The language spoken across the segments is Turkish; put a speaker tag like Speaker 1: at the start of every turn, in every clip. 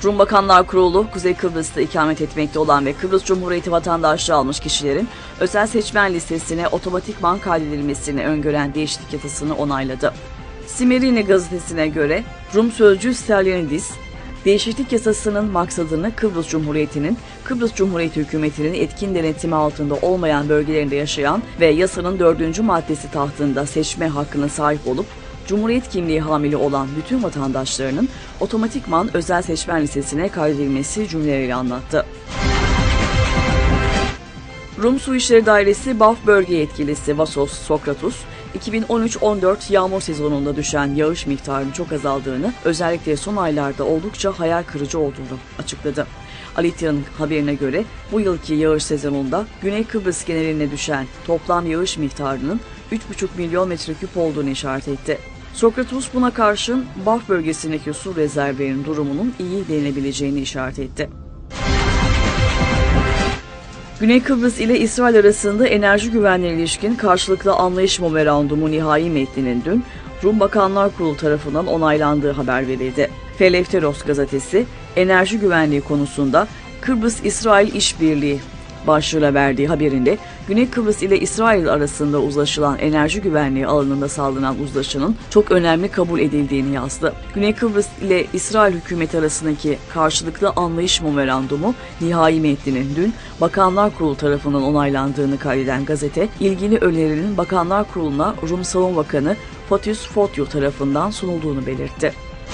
Speaker 1: Rum Bakanlar Kurulu, Kuzey Kıbrıs'ta ikamet etmekte olan ve Kıbrıs Cumhuriyeti vatandaşlığı almış kişilerin özel seçmen listesine otomatikman kaydedilmesini öngören değişiklik yasasını onayladı. Simerini gazetesine göre Rum sözcü Stylianidis, değişiklik yasasının maksadını Kıbrıs Cumhuriyeti'nin, Kıbrıs Cumhuriyeti hükümetinin etkin denetimi altında olmayan bölgelerinde yaşayan ve yasanın 4. maddesi tahtında seçme hakkına sahip olup, Cumhuriyet kimliği hamili olan bütün vatandaşlarının otomatikman özel seçmen listesine kaydedilmesi cümleleriyle anlattı. Rum Su İşleri Dairesi BAF Bölge Yetkilisi Vasos Sokratus, 2013-14 yağmur sezonunda düşen yağış miktarının çok azaldığını, özellikle son aylarda oldukça hayal kırıcı olduğunu açıkladı. Alitya'nın haberine göre bu yılki yağış sezonunda Güney Kıbrıs geneline düşen toplam yağış miktarının 3,5 milyon metreküp olduğunu işaret etti. Sokratus buna karşın BAF bölgesindeki su rezervlerinin durumunun iyi denilebileceğini işaret etti. Güney Kıbrıs ile İsrail arasında enerji güvenliğine ilişkin karşılıklı anlayış memorandumu nihai metninin dün Rum Bakanlar Kurulu tarafından onaylandığı haber verildi. Felefteros gazetesi, enerji güvenliği konusunda Kıbrıs-İsrail işbirliği başlığıyla verdiği haberinde Güney Kıbrıs ile İsrail arasında uzlaşılan enerji güvenliği alanında sağlanan uzlaşının çok önemli kabul edildiğini yazdı. Güney Kıbrıs ile İsrail hükümeti arasındaki karşılıklı anlayış memorandumu nihai metninin dün Bakanlar Kurulu tarafından onaylandığını kaydeden gazete, ilgili önerinin Bakanlar Kurulu'na Rum Savunma Bakanı Fotios Fotiou tarafından sunulduğunu belirtti.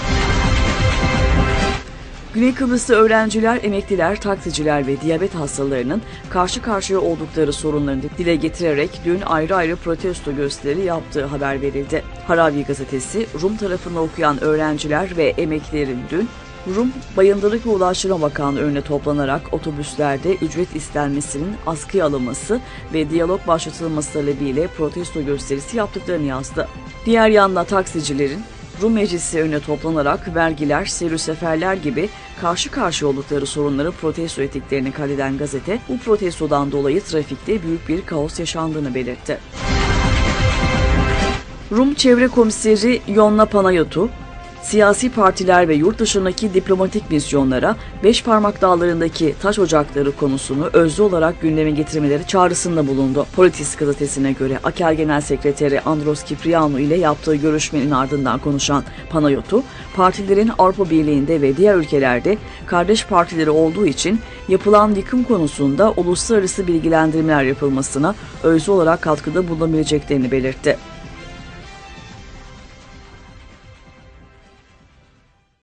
Speaker 1: Güney Kıbrıs'ta öğrenciler, emekliler, taksiciler ve diyabet hastalarının karşı karşıya oldukları sorunlarını dile getirerek dün ayrı ayrı protesto gösteri yaptığı haber verildi. Haravi gazetesi, Rum tarafında okuyan öğrenciler ve emeklilerin dün Rum Bayındırlık ve Ulaştırma Bakanlığı önüne toplanarak otobüslerde ücret istenmesinin askıya alınması ve diyalog başlatılması talebiyle protesto gösterisi yaptıklarını yazdı. Diğer yanda taksicilerin Rum Meclisi önüne toplanarak vergiler, seyir seferler gibi karşı karşıya oldukları sorunları protesto ettiklerini kaydeden gazete, bu protestodan dolayı trafikte büyük bir kaos yaşandığını belirtti. Rum Çevre Komiseri Ionna Panayotou, siyasi partiler ve yurt dışındaki diplomatik misyonlara Beşparmak Dağları'ndaki taş ocakları konusunu özlü olarak gündeme getirmeleri çağrısında bulundu. Politis gazetesine göre AKEL Genel Sekreteri Andros Kyprianou ile yaptığı görüşmenin ardından konuşan Panayotou, partilerin Avrupa Birliği'nde ve diğer ülkelerde kardeş partileri olduğu için yapılan yıkım konusunda uluslararası bilgilendirmeler yapılmasına özlü olarak katkıda bulunabileceklerini belirtti.